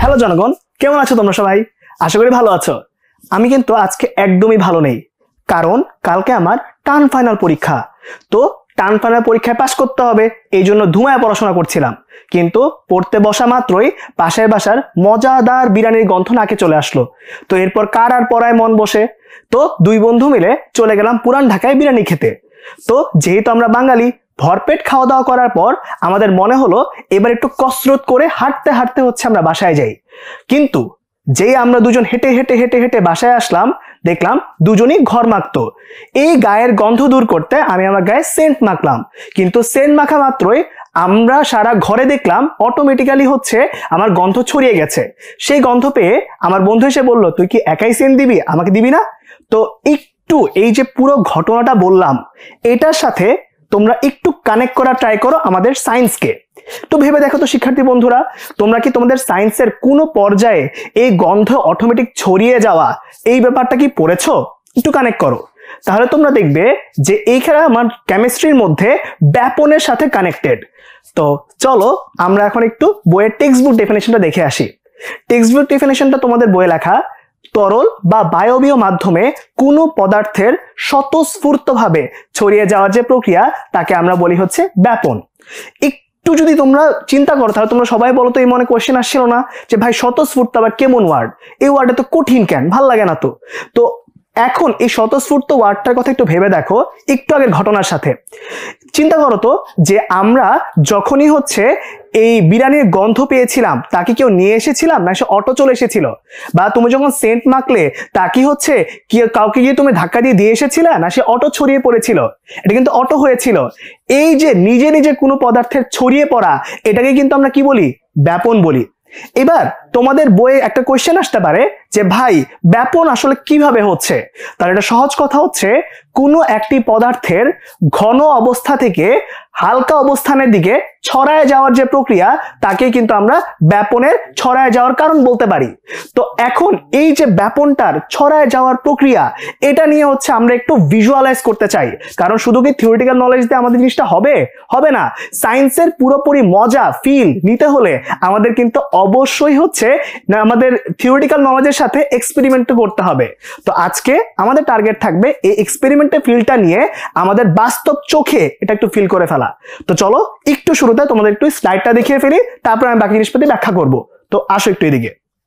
Hello জনগণ, কেমন আছো তোমরা সবাই? আশা করি ভালো আছো। আমি কিন্তু আজকে একদমই ভালো নেই, কারণ কালকে আমার টার্ম ফাইনাল পরীক্ষা। তো টার্ম ফাইনাল পরীক্ষায় পাশ করতে হবে, এই জন্য ধুমায় পড়াশোনা করছিলাম। কিন্তু পড়তে বসা মাত্রই পাশের বাসার মজাদার বিরিয়ানির গন্ধ নাকে চলে আসলো। তো এরপর কার আর পড়ায় মন বসে, তো দুই বন্ধু মিলে চলে গেলাম পুরান ঢাকায় বিরিয়ানি খেতে। তো যেহেতু আমরা বাঙালি, ভরপেট খাওয়া দাওয়া করার পর আমাদের মনে হলো এবার একটু কসরত করে হাঁটতে হাঁটতে হচ্ছে আমরা বাসায় যাই। কিন্তু যেই আমরা দুজন হেঁটে হেঁটে হেঁটে হেঁটে বাসায় আসলাম, দেখলাম দুজনই ঘর মাখতো। এই গায়ের গন্ধ দূর করতে আমি আমার গায়ে সেন্ট মাখলাম, কিন্তু সেন্ট মাখা মাত্রই আমরা সারা ঘরে দেখলাম অটোমেটিক্যালি হচ্ছে আমার গন্ধ ছড়িয়ে গেছে। সেই গন্ধ পেয়ে আমার বন্ধু এসে বলল, তুই কি একাই সেন্ট দিবি, আমাকে দিবি না? তো একটু এই যে পুরো ঘটনাটা বললাম, এটার সাথে তোমরা একটু কানেক্ট করা ট্রাই করো আমাদের সায়েন্সকে। তো ভেবে দেখো তো শিক্ষার্থী বন্ধুরা, তোমরা কি তোমাদের সায়েন্সের কোনো পর্যায়ে এই গন্ধ অটোমেটিক ছড়িয়ে যাওয়া এই ব্যাপারটা কি পড়েছো? একটু কানেক্ট করো, তাহলে তোমরা দেখবে যে এইখানে আমার কেমিস্ট্রির মধ্যে ব্যাপনের সাথে কানেক্টেড। তো চলো আমরা এখন একটু বইয়ের টেক্সট বুক ডেফিনেশনটা দেখে আসি। টেক্সট বুক ডেফিনেশনটা তোমাদের বইয়ে লেখা, তরল বা বায়বীয় মাধ্যমে কোনো পদার্থের স্বতঃস্ফূর্তভাবে ছড়িয়ে যাওয়ার যে প্রক্রিয়া, তাকে আমরা বলি হচ্ছে ব্যাপন। একটু যদি তোমরা চিন্তা করো, তাহলে তোমরা সবাই বলো তো, এই মনে কোশ্চেন আসছিল না যে ভাই স্বতঃস্ফূর্ত আবার কেমন ওয়ার্ড, এই ওয়ার্ডটা তো কঠিন, কেন ভাল লাগে না? তো এখন এই স্বতঃস্ফূর্ত ওয়ার্ডটার কথা একটু ভেবে দেখো একটু আগের ঘটনার সাথে। চিন্তা করো তো যে আমরা যখনই হচ্ছে এই বিরিয়ানির গন্ধ পেয়েছিলাম, তাকে কেউ নিয়ে এসেছিলাম না সে অটো চলে এসেছিল? বা তুমি যখন সেন্ট মাখলে তাকে হচ্ছে কাউকে গিয়ে তুমি ধাক্কা দিয়ে এসেছিলে, না সে অটো ছড়িয়ে পড়েছিল? এটা কিন্তু অটো হয়েছিল। এই যে নিজে নিজে কোনো পদার্থের ছড়িয়ে পড়া, এটাকে কিন্তু আমরা কি বলি? ব্যাপন বলি। এবার তোমাদের বইয়ে একটা কোয়েশ্চেন আসতে পারে যে ভাই ব্যাপন আসলে কিভাবে হচ্ছে? তার এটা সহজ কথা হচ্ছে, কোনো একটি পদার্থের ঘন অবস্থা থেকে হালকা অবস্থানের দিকে ছড়ায় যাওয়ার যে প্রক্রিয়া, তাকে কিন্তু আমরা ব্যাপনের ছড়ায় যাওয়ার কারণ বলতে পারি। তো এখন এই যে ব্যাপনটার ছড়ায় যাওয়ার প্রক্রিয়া, এটা নিয়ে হচ্ছে আমরা একটু ভিজুয়ালাইজ করতে চাই। কারণ শুধু কি থিওরিটিক্যাল নলেজ দিয়ে আমাদের জিনিসটা হবে না। সায়েন্সের পুরোপুরি মজা ফিল নিতে হলে আমাদের কিন্তু অবশ্যই হচ্ছে না আমাদের থিওরিটিক্যাল নলেজের সাথে এক্সপেরিমেন্ট করতে হবে। তো আজকে আমাদের টার্গেট থাকবে এই এক্সপেরিমেন্টের ফিলটা নিয়ে আমাদের বাস্তব চোখে এটা একটু ফিল করে ফেলা। তো চলো একটু শুরুতে তোমাদের একটু স্লাইডটা দেখিয়ে ফেলি, তারপর আমি বাকি জিনিসপাতি ব্যাখ্যা করব। তো আসো একটু এদিকে।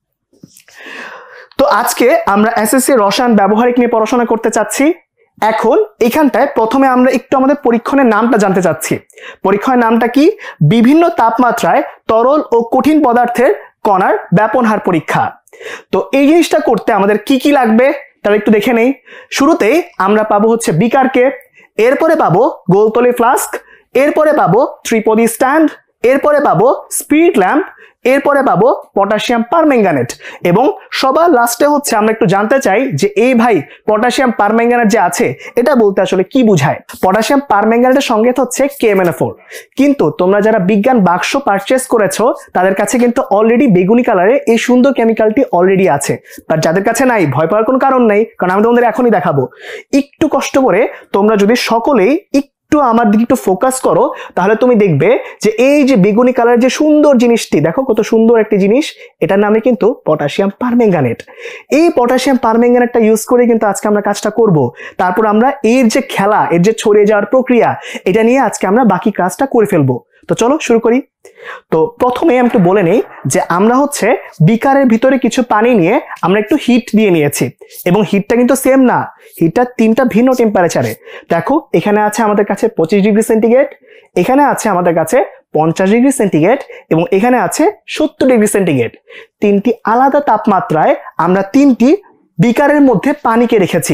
তো আজকে আমরা এসএসসি রসায়ন ব্যবহারিক নিয়ে পড়াশোনা করতে চাচ্ছি। এখন এখানটায় প্রথমে আমরা একটু আমাদের পরীক্ষণের নামটা জানতে চাচ্ছি। পরীক্ষণের নামটা কি? বিভিন্ন তাপমাত্রায় তরল ও কঠিন পদার্থের কণার ব্যাপন হার পরীক্ষা। তো এই জিনিসটা করতে আমাদের কি কি লাগবে তাহলে একটু দেখে নেই। শুরুতেই আমরা পাবো হচ্ছে বিকারকে, এরপরে পাবো গোলতলি ফ্লাস্ক, এরপরে পাবো ত্রিপদী স্ট্যান্ড, এরপরে পাবো স্পিরিট ল্যাম্প, এরপরে পাবো পটাশিয়াম পারম্যাঙ্গানেট, এবং সবার লাস্টে হচ্ছে আমরা একটু জানতে চাই যে এই ভাই পটাশিয়াম পারম্যাঙ্গানেট যে আছে, এটা বলতে আসলে কি বোঝায়? পটাশিয়াম পারম্যাঙ্গানেটের সংকেত হচ্ছে KMnO4। কিন্তু তোমরা যারা বিজ্ঞান বাক্স পারচেস করেছো, তাদের কাছে কিন্তু অলরেডি বেগুনি কালারে এই সুন্দর কেমিক্যালটি অলরেডি আছে। বাট যাদের কাছে নাই, ভয় পাওয়ার কোনো কারণ নেই, কারণ আমি তোমাদের এখনই দেখাবো। একটু কষ্ট করে তোমরা যদি সকলেই একটু আমার দিকে একটু ফোকাস করো, তাহলে তুমি দেখবে যে এই যে বেগুনি কালার যে সুন্দর জিনিসটি, দেখো কত সুন্দর একটি জিনিস, এটার নামে কিন্তু পটাশিয়াম পারম্যাঙ্গানেট। এই পটাশিয়াম পারম্যাঙ্গানেটটা ইউজ করে কিন্তু আজকে আমরা কাজটা করব। তারপর আমরা এর যে খেলা, এর যে ছড়িয়ে যাওয়ার প্রক্রিয়া, এটা নিয়ে আজকে আমরা বাকি কাজটা করে ফেলবো। তো চলো শুরু করি। তো প্রথমে আমি একটু বলে নেই যে আমরা হচ্ছে বিকারের ভিতরে কিছু পানি নিয়ে আমরা একটু হিট দিয়ে নিয়েছি, এবং হিটটা কিন্তু সেম না, হিটটা তিনটা ভিন্ন টেম্পারেচারে। দেখো এখানে আছে আমাদের কাছে 25 ডিগ্রি সেন্টিগ্রেড, এখানে আছে আমাদের কাছে 50 ডিগ্রি সেন্টিগ্রেড, এবং এখানে আছে 70 ডিগ্রি সেন্টিগ্রেড। তিনটি আলাদা তাপমাত্রায় আমরা তিনটি বিকারের মধ্যে পানিকে রেখেছি।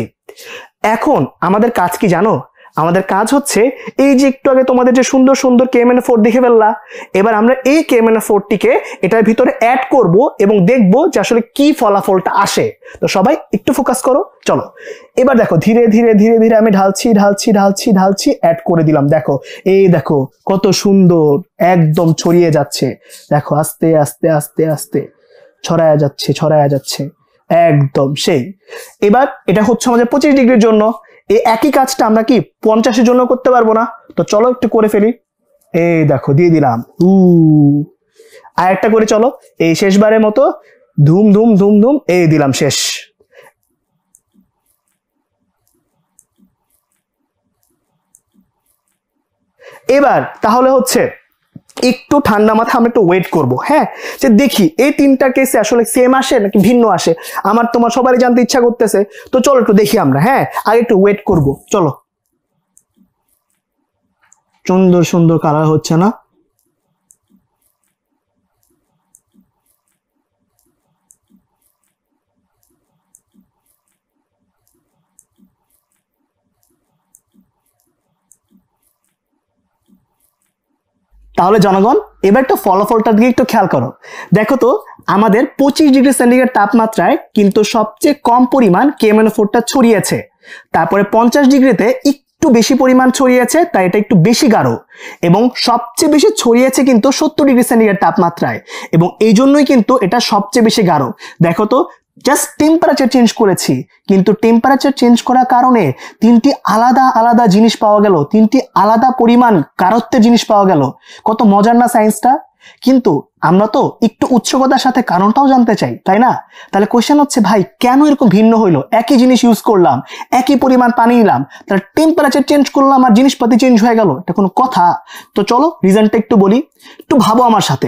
এখন আমাদের কাজ কি জানো? আমাদের কাজ হচ্ছে এই যে একটু আগে তোমাদের যে সুন্দর সুন্দর KMnO4 দেখে ফেললা, এবার আমরা এই KMnO4টিকে এটার ভিতরে অ্যাড করব এবং দেখব যে আসলে কি ফলাফলটা আসে। তো সবাই একটু ফোকাস করো। চলো এবার দেখো ধীরে ধীরে ধীরে ধীরে আমি ঢালছি ঢালছি ঢালছি ঢালছি, অ্যাড করে দিলাম। দেখো এই দেখো কত সুন্দর একদম ছড়িয়ে যাচ্ছে। দেখো আস্তে আস্তে আস্তে আস্তে ছড়ায়া যাচ্ছে ছড়ায়া যাচ্ছে, একদম সেই। এবার এটা হচ্ছে আমাদের 25 ডিগ্রির জন্য। এই একই কাজটা আমরা কি 50-এর জন্য করতে পারবো না? তো চলো একটু করে ফেলি। এই দেখো দিয়ে দিলাম। আর একটা করে চলো, এই শেষবারের মতো ধুম ধুম ধুম ধুম, এই দিলাম, শেষ। এবার তাহলে হচ্ছে একটু ঠান্ডা মাথায় আমরা একটু ওয়েট করব, হ্যাঁ, যে দেখি এই তিনটা কেসে আসলে সেম আসে নাকি ভিন্ন আসে। আমার তোমার সবারই জানতে ইচ্ছা করতেছে, তো চলো একটু দেখি আমরা, হ্যাঁ, আগে একটু ওয়েট করব, চলো। সুন্দর সুন্দর কালার হচ্ছে না? তাহলে জনগণ এবার একটু ফলাফলটার দিকে একটু খেয়াল করো। দেখো তো আমাদের 25 ডিগ্রি সেন্টিগ্রেড তাপমাত্রায় কিন্তু সবচেয়ে কম পরিমাণ KMnO4টা ছড়িয়েছে। তারপরে 50 ডিগ্রিতে একটু বেশি পরিমাণ ছড়িয়েছে, তাই এটা একটু বেশি গাঢ়। এবং সবচেয়ে বেশি ছড়িয়েছে কিন্তু 70 ডিগ্রি সেন্টিগ্রেড তাপমাত্রায়, এবং এই জন্যই কিন্তু এটা সবচেয়ে বেশি গাঢ়। দেখো তো জাস্ট টেম্পারেচার চেঞ্জ করেছি, কিন্তু টেম্পারেচার চেঞ্জ করার কারণে তিনটি আলাদা আলাদা জিনিস পাওয়া গেল, তিনটি আলাদা পরিমাণ গাঢ়ত্বের জিনিস পাওয়া গেল। কত মজার না সায়েন্সটা? কিন্তু আমরা তো একটু উৎসুকতার সাথে কারণটাও জানতে চাই, তাই না? তাহলে কোশ্চেন হচ্ছে, ভাই কেন এরকম ভিন্ন হইলো? একই জিনিস ইউজ করলাম, একই পরিমাণ পানি নিলাম, তাহলে টেম্পারেচার চেঞ্জ করলাম আর জিনিসপাতি চেঞ্জ হয়ে গেল, এটা কোনো কথা? তো চলো রিজনটা একটু বলি, একটু ভাবো আমার সাথে।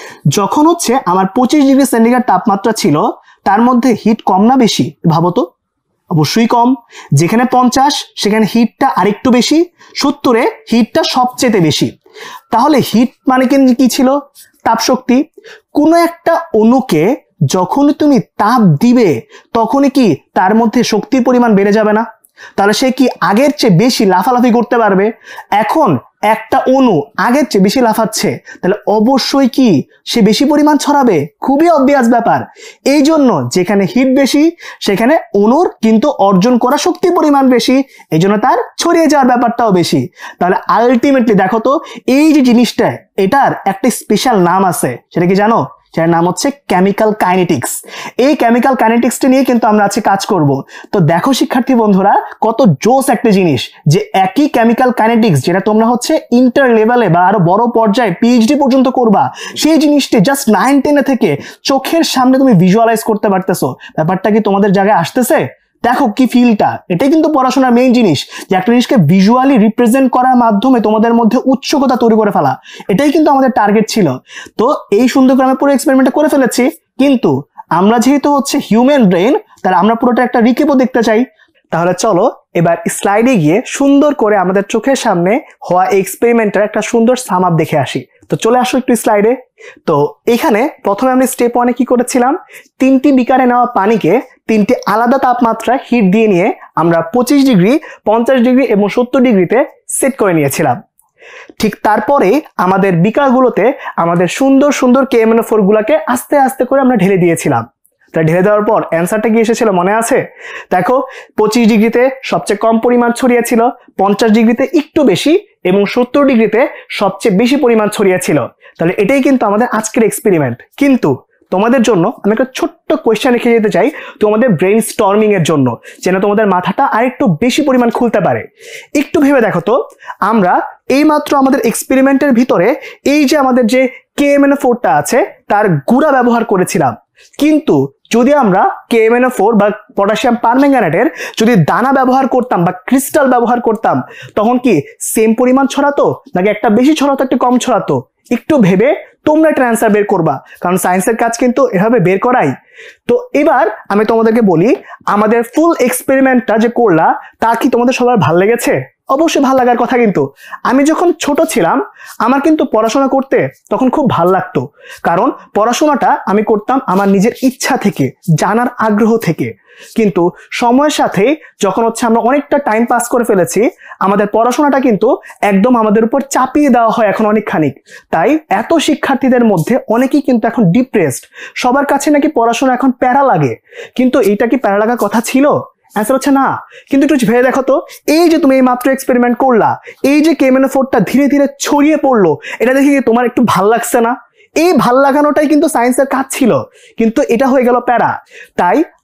যখন হচ্ছে আমার 25 ডিগ্রি সেন্টিগ্রেড তাপমাত্রা ছিল, তার মধ্যে হিট কম না বেশি? ভাবো তো, অবশ্যই কম। যেখানে 50 সেখানে হিটটা আরেকটু বেশি, 70-এ হিটটা সবচেয়ে বেশি। তাহলে হিট মানে কি ছিল? তাপ শক্তি। কোনো একটা অণুকে যখনই তুমি তাপ দিবে তখনই কি তার মধ্যে শক্তির পরিমাণ বেড়ে যাবে না? তাহলে সে কি আগের চেয়ে বেশি লাফালাফি করতে পারবে? এখন একটা অণু আগের চেয়ে বেশি লাফাচ্ছে, তাহলে অবশ্যই কি সে বেশি পরিমাণ ছড়াবে? খুবই অবভিয়াস ব্যাপার। এই জন্য যেখানে হিট বেশি সেখানে অণুর কিন্তু অর্জন করা শক্তির পরিমাণ বেশি, এই জন্য তার ছড়িয়ে যাওয়ার ব্যাপারটাও বেশি। তাহলে আলটিমেটলি দেখো তো, এই যে জিনিসটা, এটার একটা স্পেশাল নাম আছে, সেটা কি জানো? যার নাম হচ্ছে কেমিক্যাল কাইনেটিক্স। এই কেমিক্যাল কাইনেটিক্সটা নিয়ে কিন্তু আমরা আজকে কাজ করব। তো দেখো শিক্ষার্থী বন্ধুরা, কত জোস একটা জিনিস যে একই কেমিক্যাল কাইনেটিক্স, যেটা তোমরা হচ্ছে ইন্টার লেভেলে বা আরো বড় পর্যায়ে PhD পর্যন্ত করবা, সেই জিনিসটি জাস্ট 9-10 থেকে চোখের সামনে তুমি ভিজুয়ালাইজ করতে পারতেছো। ব্যাপারটা কি তোমাদের জায়গায় আসতেছে? দেখো কি ফিলটা, এটাই কিন্তু পড়াশোনার মেইন জিনিস, যে একটা জিনিসকে ভিজুয়ালি রিপ্রেজেন্ট করার মাধ্যমে তোমাদের মধ্যে উৎসুকতা তৈরি করে ফেলা। এটাই কিন্তু আমাদের টার্গেট ছিল। তো এই সুন্দর করে আমরা পুরো এক্সপেরিমেন্টটা করে ফেলেছি, কিন্তু আমরা যেহেতু হচ্ছে হিউম্যান ব্রেন, তাহলে আমরা পুরোটা একটা রিকেপও দেখতে চাই। তাহলে চলো এবার স্লাইডে গিয়ে সুন্দর করে আমাদের চোখের সামনে হওয়া এক্সপেরিমেন্টের একটা সুন্দর সাম আপ দেখে আসি। তো চলে আসো একটু স্লাইডে। তো এখানে প্রথমে আমরা স্টেপ 1-এ কি করেছিলাম, 3টি বিকারে নেওয়া পানিকে 3টি আলাদা তাপমাত্রায় হিট দিয়ে নিয়ে আমরা 25 ডিগ্রি, 50 ডিগ্রি এবং 70 ডিগ্রিতে সেট করে নিয়েছিলাম। ঠিক তারপরে আমাদের বিকারগুলোতে আমাদের সুন্দর সুন্দর KMnO4 গুলাকে আস্তে আস্তে করে আমরা ঢেলে দিয়েছিলাম। তা ঢেলে দেওয়ার পর অ্যান্সারটা কি এসেছিল মনে আছে? দেখো 25 ডিগ্রিতে সবচেয়ে কম পরিমাণ ছড়িয়েছিল, 50 ডিগ্রিতে একটু বেশি এবং 70 ডিগ্রিতে সবচেয়ে বেশি পরিমাণ ছড়িয়েছিল। তাহলে এটাই কিন্তু আমাদের আজকের এক্সপেরিমেন্ট। কিন্তু তোমাদের জন্য আমি একটা ছোট্ট কোয়েশ্চেন রেখে যেতে চাই, তোমাদের ব্রেইন স্টর্মিং এর জন্য, যেন তোমাদের মাথাটা আরেকটু বেশি পরিমাণ খুলতে পারে। একটু ভেবে দেখো তো, আমরা এইমাত্র আমাদের এক্সপেরিমেন্টের ভিতরে এই যে আমাদের যে KMnO4টা আছে তার গুঁড়া ব্যবহার করেছিলাম, কিন্তু যদি আমরা KMnO4 বা পটাশিয়াম পারম্যাঙ্গানেটের যদি দানা ব্যবহার করতাম বা ক্রিস্টাল ব্যবহার করতাম, তখন কি সেম পরিমাণ ছড়াতো নাকি একটা বেশি ছড়াতো একটা কম ছড়াতো? একটু ভেবে তোমরা একটা অ্যান্সার বের করবা, কারণ সায়েন্সের কাজ কিন্তু এভাবে বের করাই। তো এবার আমি তোমাদেরকে বলি, আমাদের ফুল এক্সপেরিমেন্টটা যে করলা তা কি তোমাদের সবার ভালো লেগেছে? অবশ্যই ভালো লাগার কথা। কিন্তু আমি যখন ছোট ছিলাম আমার কিন্তু পড়াশোনা করতে তখন খুব ভালো লাগতো, কারণ পড়াশোনাটা আমি করতাম আমার নিজের ইচ্ছা থেকে, জানার আগ্রহ থেকে। কিন্তু সময়ের সাথে যখন হচ্ছে আমরা অনেকটা টাইম পাস করে ফেলেছি, আমাদের পড়াশোনাটা কিন্তু একদম আমাদের উপর চাপিয়ে দেওয়া হয় এখন অনেকখানি। তাই এত শিক্ষার্থীদের মধ্যে অনেকেই কিন্তু এখন ডিপ্রেসড, সবার কাছে নাকি পড়াশোনা এখন প্যারা লাগে। কিন্তু এইটা কি প্যারা লাগার কথা ছিল? অ্যান্সার হচ্ছে না। কিন্তু একটু ভেবে দেখো তো, এই যে তুমি এই মাত্র এক্সপেরিমেন্ট করলা, এই যে KMnO4টা ধীরে ধীরে ছড়িয়ে পড়লো, এটা দেখে কি তোমার একটু ভাল লাগছে না? এই ভাল লাগানোটাই কিন্তু সায়েন্সের কাজ ছিল, কিন্তু এটা হয়ে গেল প্যারা। তাই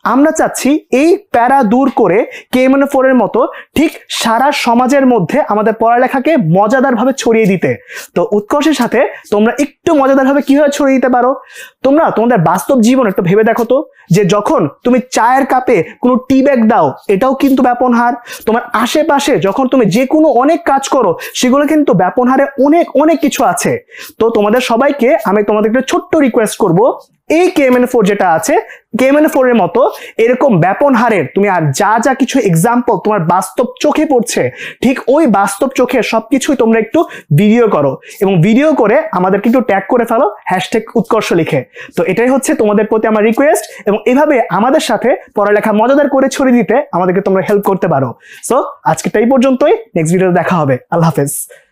আমরা চাচ্ছি এই প্যারা দূর করে KMN4 এর মতো ঠিক সারা সমাজের মধ্যে আমাদের পড়ালেখাকে মজাদারভাবে ছড়িয়ে দিতে। তো উৎকর্ষের সাথে তোমরা একটু মজাদারভাবে কিভাবে ছড়িয়ে দিতে পারো, তোমরা তোমাদের বাস্তব জীবন একটু ভেবে দেখো তো, যে যখন তুমি চায়ের কাপে কোনো টি ব্যাগ দাও এটাও কিন্তু ব্যাপনহার। তোমার আশেপাশে যখন তুমি যে কোনো অনেক কাজ করো সেগুলো কিন্তু ব্যাপনহারে অনেক অনেক কিছু আছে। তো তোমাদের সবাইকে আমি তোমাদেরকে ছোট্ট রিকোয়েস্ট করব, এই KMN4 যেটা আছে KMN4 এর মতো এরকম ব্যাপনহারের তুমি আর যা যা কিছু এক্সাম্পল তোমার বাস্তব চোখে পড়ছে ঠিক ওই বাস্তব চোখে সবকিছুই তোমরা একটু ভিডিও করো এবং ভিডিও করে আমাদেরকে একটু ট্যাগ করে ফেলো #উৎকর্ষ লিখে। তো এটাই হচ্ছে তোমাদের প্রতি আমার রিকোয়েস্ট, এবং এভাবে আমাদের সাথে পড়ালেখা মজাদার করে ছড়িয়ে দিতে আমাদেরকে তোমরা হেল্প করতে পারো। সো আজকেটা এই পর্যন্তই, নেক্সট ভিডিওতে দেখা হবে। আল্লাহ হাফেজ।